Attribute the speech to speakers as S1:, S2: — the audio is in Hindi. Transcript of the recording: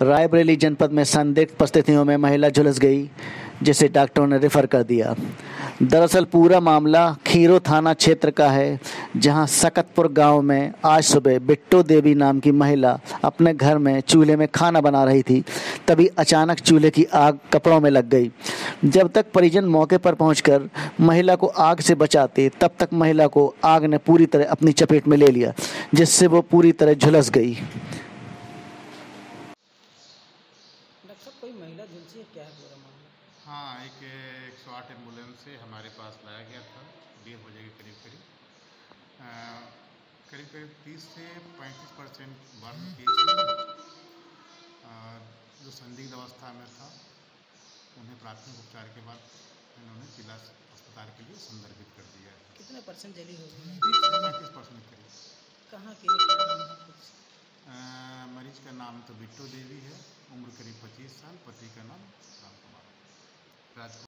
S1: रायबरेली जनपद में संदिग्ध परिस्थितियों में महिला झुलस गई, जिसे डॉक्टरों ने रेफर कर दिया। दरअसल पूरा मामला खीरो थाना क्षेत्र का है, जहां सकतपुर गांव में आज सुबह बिट्टू देवी नाम की महिला अपने घर में चूल्हे में खाना बना रही थी। तभी अचानक चूल्हे की आग कपड़ों में लग गई। जब तक परिजन मौके पर पहुंचकर महिला को आग से बचाते, तब तक महिला को आग ने पूरी तरह अपनी चपेट में ले लिया, जिससे वो पूरी तरह झुलस गई।
S2: डॉक्टर साहब, कोई महिला झुलसी है, क्या है पूरा मामला?
S3: हाँ, एक 108 एम्बुलेंस से हमारे पास लाया गया था 1:30 बजे के करीब करीब 30 से 35% बर्न केस में जो संदिग्ध अवस्था में था, उन्हें प्राथमिक उपचार के बाद इन्होंने जिला अस्पताल के लिए संदर्भित कर दिया है।
S2: कितने परसेंट जली होगी?
S3: 30 से 35% करीब।
S2: कहाँ की है, क्या नाम है कुछ?
S3: मरीज का नाम तो बिट्टू देवी है, उम्र करीब 25 साल, पति का नाम राम कुमार राज।